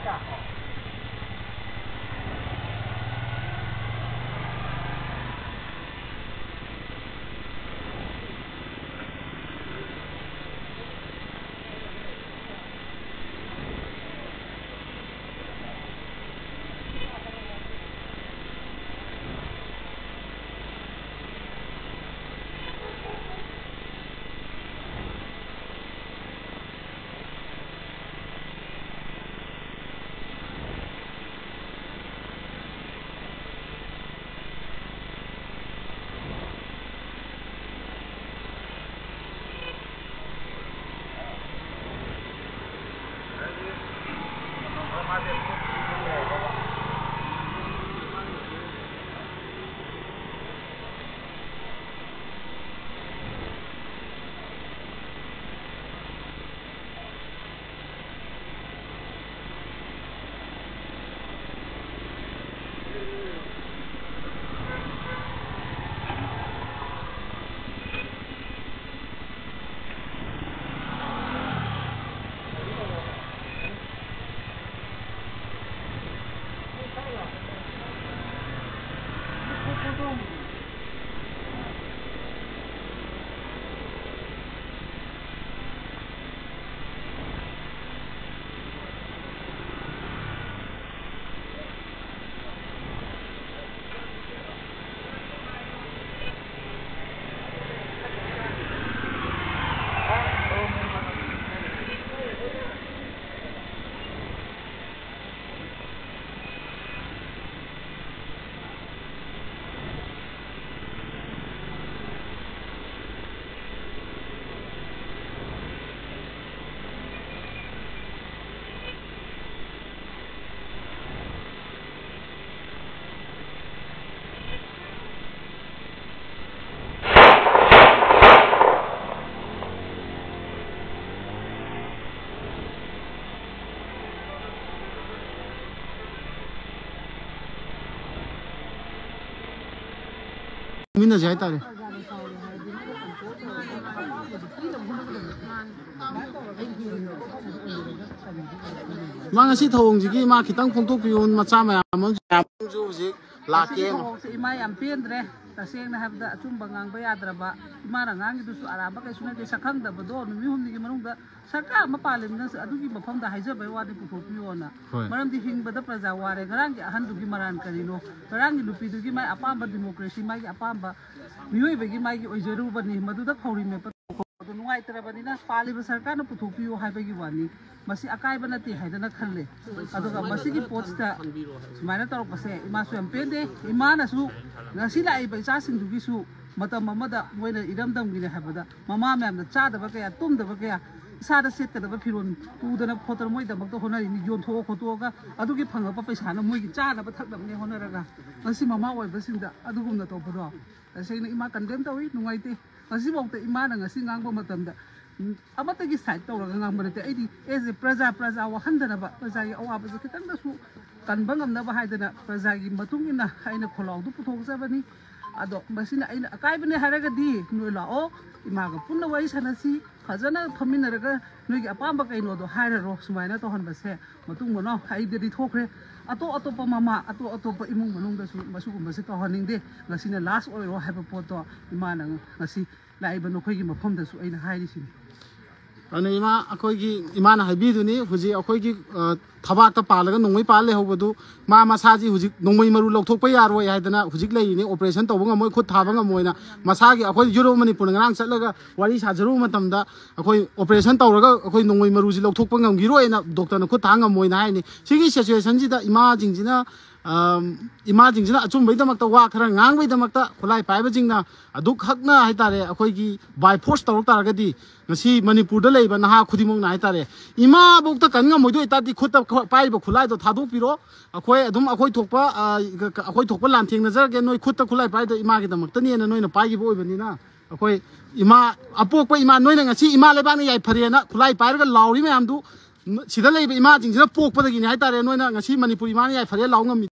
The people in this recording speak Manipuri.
मिना जाए तारे मांगसी थोंजिगी मा खितंग फोंथोकपियोन मचा मयाम जो हुजिक लाके इमा याम पेंद्रे तसेंगना हाबदा अचुंबा ngang याद्रबा इमाना ngang अराबा कैसुना दे सखंगदबदो नुमि हुमनिगी मनुंगदा सरकार मपालिमना अदुगी मफमदा हाइजबे वादि पुथोपियोना मरमदि हिंगबदा प्रजा वारे गरांगी अहनदुगी मरान करिनो गरांगी लुपीदुगी माय अपांबा डेमोक्रेसी माय अपांबा मियोइबगी माय ओइजरुबनी मदुदा खौरिमे तो नुआइतरबनिना पालिबा सरकारना पुथोपियो हाइबगी वानी मसी अकाइबा नते हाइदना खल्ले अदुगा मसीगी पोस्टता सुमाइना तौरपसे इमासु यम पेंदे इमानासु ngasi लाइबा इचासिंदुगिसु मतम अमदा मोइना इरमदमगिने हाबदा ममा मैमदा चादबा कया तुमदबा कया इसादा सेटकदबा फिरोन पुदना खोतर मोइदमक्तो होनरिनि योनथो खोतोगा अदुगी फंगबा पैसाना मोइगी चादबा थकदबने होनरगा ngasi mama ओइबसिंदा अदुगुमना तोबदो तसेना इमा कंडेम तौई नुआइते ngasi बौते इमाना ngasi ngang मतमदा अमतगी साइड तौरगा ngang बनते एदी एज प्रजा वहंदनबा प्रजागी अवाबजे खितंगदसु कनबा ngamnaba हाइदना प्रजागी मतुंगिना आइना खोलाउदु पुथोकजबनी अदो मसिना आइना अकाइबने हारगदी नोइ लाओ इमागा पुन्ना वाई सनसी फजना फमिनरगा नोइगी अपांबा कैनोदो हाइररो सुमाइना तोहनबसे मतुंग मनो हाइददी थोखरे अतोप ममा अतोप इमुंग मनुंगदसु मसुगुंबसे तोहनिंगदे ngasiना लास्ट ओइरो हाइबा पोतो इमाना ngasi लाइबा नोखोइगी मफमदसु आइना हाइरिसिनि अने इमा अखोइगी इमाना हाइबिदुनी हुजि अखोइगी थबाकता पालगा नोंगै पाल लेहौबदु मा मसाजी हुजि नोंगै मरु लौथोकपा यारोय हाइदना हुजिक लैने ऑपरेशन तौबा ngमोय खुद थाबा ngमोयना मसागी अखोइ यूरो मणिपुर ngrang चलगा वारी साजरु मतमदा अखोइ ऑपरेशन तौरगा अखोइ नोंगै मरुजि लौथोकपा ngमगिरोयना डॉक्टरना खुद था ngमोयना हाइनि सिगी सिचुएशन जिदा इमा जिंजिना इमा जिंजिना अचुंबैदमक्ता वा खरा ngangbैदमक्ता खुलाइ पाइबजिंगना अदुक हकना हाइतारे अखोइगी बाय फोर्स तौरक तारगदी ngasi मणिपुरदा लेबा नहा खुदिमोंना हाइतारे इमा बोक्ता कन ngमोइदो इतादि खुद पाइबा खुलाइदो थादोपिरो अखोइ अदुम अखोइ थोकपा लांथेंनजरगे नोइ खुद खुलाइ पाइदो इमागिदमक्तनिना नोइना पाइगिबो ओइबनिना अखोइ इमा अपोकपा इमा नोइना ngasi इमा लेबानि याइ फरेना खुलाइ पाइरगा लाउरि मयामदु सिदा लेबा इमा जिंजिना पोकपदगिनि हाइतारे नोइना ngasi मणिपुर इमानि याइ फरे लाउ ngमि